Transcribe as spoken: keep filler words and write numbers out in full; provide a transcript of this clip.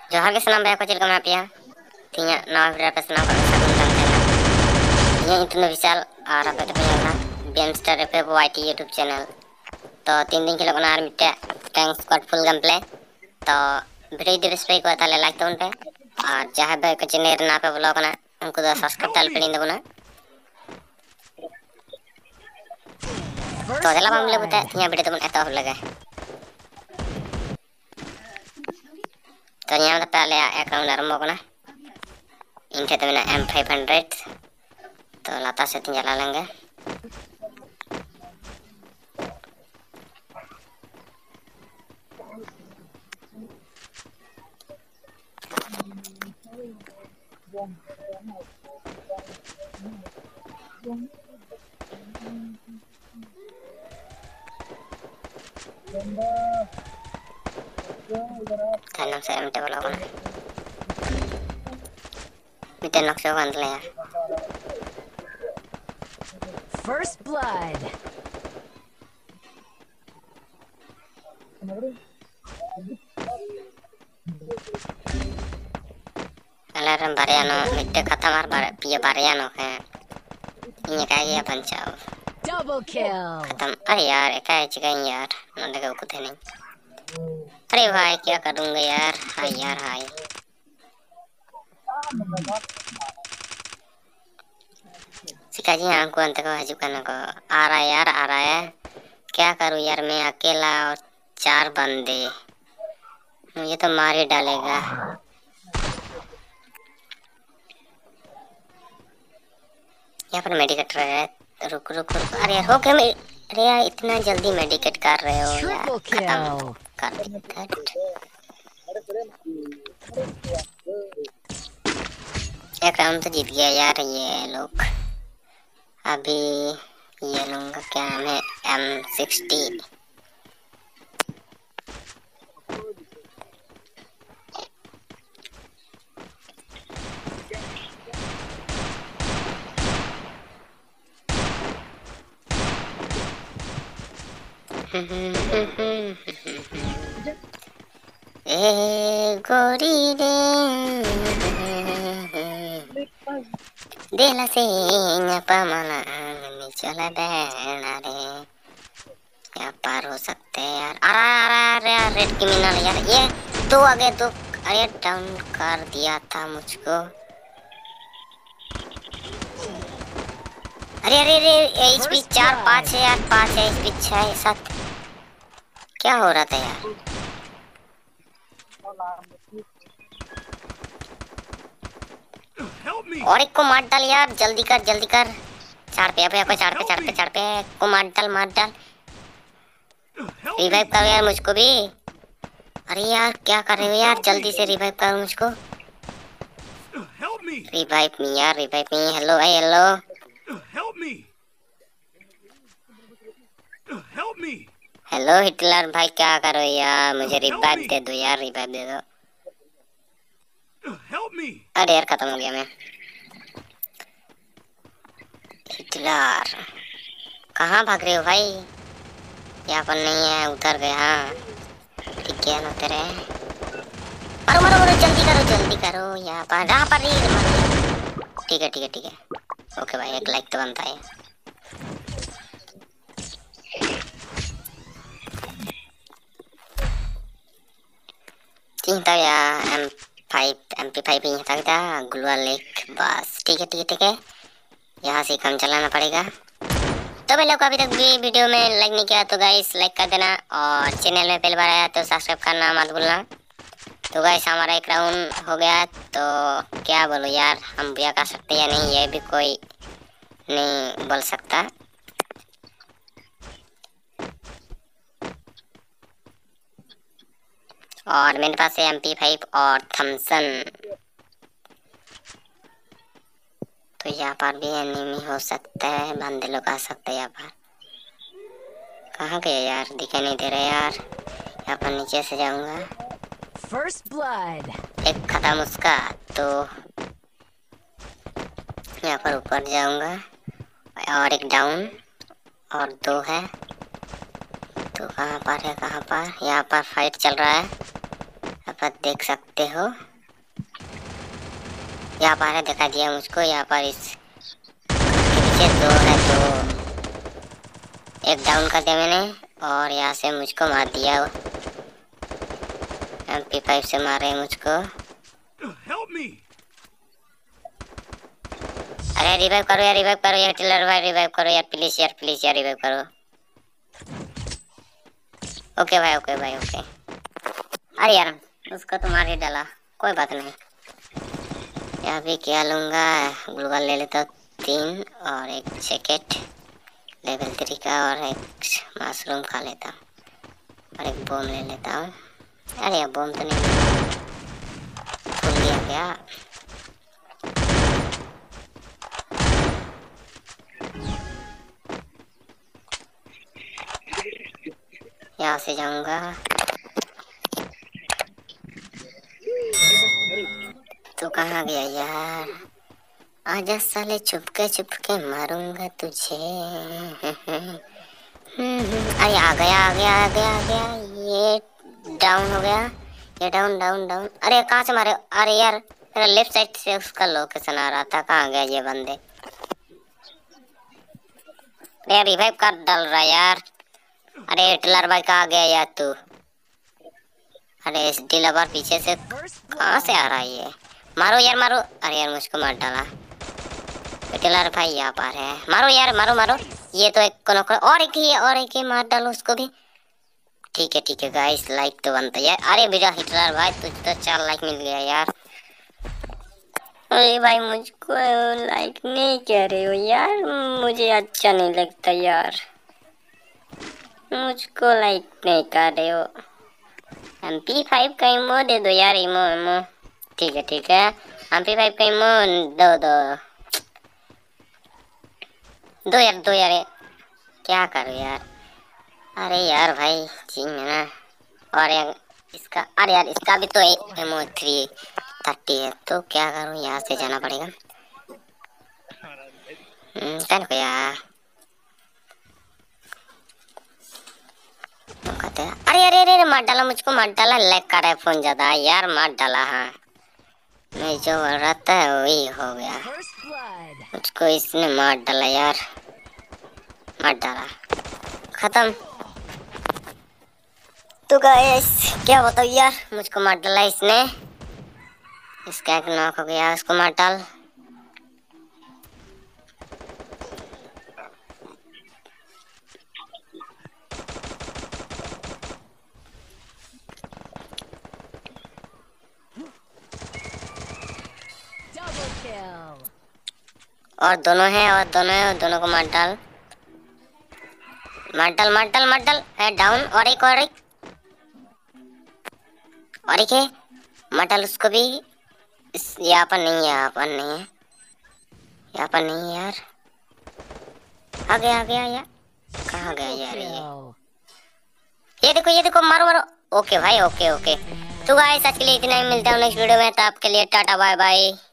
Johar ke senam banyak kecil kami apia. Tinya nawa video apa senam kami sabun dan channel. Ini internet visual arah pada penyala. Beamster F F Y T YouTube channel. तो तीन दिन खेलो कना मिट्टे tank squad full game play तो video दे स्प्रे को ताले लाइक तो उनपे और जहाँ पे कुछ नेर ना पे ब्लॉग ना उनको तो सब्सक्राइब ताले पे दो ना तो जला हम लोग बताए यहाँ वीडियो तो मन ऐसा हो लगा तो यहाँ तो पहले अकाउंट आरंभ होगा ना इनके तो ना एम फाइव हंड्रेड तो लाता से तीन जला लेंगे Tanam saya minta bola kan. Minta nak saya kan ya. First blood. Alarm Bariano, minta kata mar bar pia Bariano kan. Ini kayak apa nih? Double kill. खत्म अरे यार क्या चिकन यार नंदे का कुछ नहीं अरे भाई क्या करूँगा यार हाय यार हाय सिकाजी हमको अंत को हजू करने को आ रहा है यार आ रहा है क्या करूँ यार मैं अकेला और चार बंदे मुझे तो मार ही डालेगा यहाँ पर मेडिकेट रहा है रुक रुक रुक अरे यार हो गया मैं अरे यार इतना जल्दी मेडिकेट कर रहे हो यार खत्म कर दिया एक राउंड तो जीत गया यार ये लोग अभी ये लोगों का क्या नाम है एम सिक्सटी ए गोरी रे दिल से पमला चला देना रे क्या पार हो सकते हैं यार अरे अरे अरे रेड क्रिमिनल यार ये तो आगे तो अरे डाउन कर दिया था मुझको अरे अरे अरे एचपी चार पाँच है यार पाँच है एचपी छः सात क्या हो रहा था यार और एक को मार डाल यार जल्दी कर जल्दी कर चार पे पे चार पे चार पे चार पे को मार डाल मार डाल रिवाइव करो यार मुझको भी अरे यार क्या कर रहे हो यार जल्दी से रिवाइव करो मुझको रिवाइव मी यार रिवाइव मी हेलो भाई हेलो हेलो हिटलर भाई क्या करो यार मुझे रिवाइव दे दो यार रिवाइव दे दो अरे यार खत्म हो गया मैं हिटलर कहाँ भाग रहे हो भाई यहाँ पर नहीं है उधर गए हाँ ठीक है ना तेरे मारो मारो मारो जल्दी करो जल्दी करो यहाँ पर यहाँ पर ठीक है ठीक है ठीक है ओके भाई एक लाइक तो बनता है चिंता या M five M P five ही था ग्लूअल लेक बस ठीक है ठीक है ठीक है यहाँ से काम चलाना पड़ेगा तो भाई लोग अभी तक भी वीडियो में लाइक नहीं किया तो गाइस लाइक कर देना और चैनल में पहली बार आया तो सब्सक्राइब करना मत भूलना तो गाइस हमारा एक राउंड हो गया तो क्या बोलो यार हम भैया कर सकते या नहीं ये भी कोई नहीं बोल सकता और मेरे पास है एम पी फाइव और थम्सन तो यहाँ पर भी एनिमी हो सकता है बंदे लोग आ सकते हैं यहाँ पर कहाँ गए यार दिखाई नहीं दे रहे यार यहाँ पर नीचे से जाऊंगा First blood. एक खत्म उसका तो यहाँ पर ऊपर जाऊंगा और एक डाउन और दो है तो कहाँ पर है कहाँ पर यहाँ पर फाइट चल रहा है पर देख सकते हो। यहाँ पर है, दिखा दिया मुझको। यहाँ पर इस पीछे दो है, दो। एक डाउन कर दिया मैंने और यहाँ से मुझको मार दिया। एम पी फाइव से मारे मुझको। अरे रिवाइव करो यार, रिवाइव करो यार टिलर भाई, रिवाइव करो यार प्लीज यार, प्लीज यार रिवाइव करो। ओके भाई, ओके भाई, ओके। अरे यार उसको तो मार ही डाला, कोई बात नहीं। यहाँ भी क्या लूँगा, ग्लूवाल ले लेता हूँ तीन और एक जैकेट लेवल थ्री का और एक मशरूम खा लेता हूँ और एक बम ले लेता हूँ। अरे यार बम तो नहीं भूल गया क्या। यहाँ से जाऊंगा तो कहाँ गया यार। आजा साले, चुपके चुपके मारूंगा तुझे। अरे आ गया आ गया आ गया आ गया। ये डाउन हो गया, ये डाउन डाउन डाउन। अरे कहाँ से मारे। अरे यार मेरा लेफ्ट साइड से उसका लोकेशन आ रहा था। कहाँ गया ये बंदे। अरे रिवाइव कर डाल रहा यार। अरे हिटलर भाई कहाँ गया यार तू। अरे इस डिलवर पीछे से कहाँ से आ रहा है ये। मारो यार मारो। अरे यार मुझको मार डाला। हिटलर भाई यहाँ पर है, मारो यार मारो मारो। ये तो एक को नौकर और एक ही और एक ही मार डालो उसको भी। ठीक है ठीक है गाइस, लाइक तो बनता है यार। अरे बेटा हिटलर भाई तुझे तो चार लाइक मिल गया यार। अरे भाई मुझको लाइक नहीं कह रहे हो यार, मुझे अच्छा नहीं लगता यार। मुझको लाइक नहीं कर रहे हो। एम पी फाइव का इमो दे दो यार, इमो इमो। ठीक है ठीक है, एम पी फाइव का इमो दो दो दो यार दो यार। क्या करूँ यार। अरे यार भाई जी है ना। और यार इसका, अरे यार इसका भी तो एमओ थ्री थर्टी है, तो क्या करूँ, यहाँ से जाना पड़ेगा। चल को यार कहते हैं। अरे अरे अरे मार डाला मुझको, मार डाला। लैग कर रहा है फोन ज्यादा यार, मार डाला। हाँ मैं जो बोल रहा था वही हो गया, मुझको इसने मार डाला यार, मार डाला। खत्म। तो गाइस क्या बताओ यार, मुझको मार डाला इसने। इसका एक नॉक हो गया, उसको मार डाल। और दोनों हैं और दोनों हैं, दोनों को मार डाल मार डाल मार डाल मार डाल। है डाउन। और एक और एक और एक है, मार डाल उसको भी। इस यहाँ पर नहीं है, यहाँ पर नहीं है, यहाँ पर नहीं है यार। आ गया आ गया यार, कहाँ गया यार ये। ये देखो ये देखो, मारो मारो। ओके भाई ओके ओके। तो गाइस आज के लिए इतना ही, मिलता हूँ नेक्स्ट वीडियो में। तो आपके लिए टाटा बाय बाय।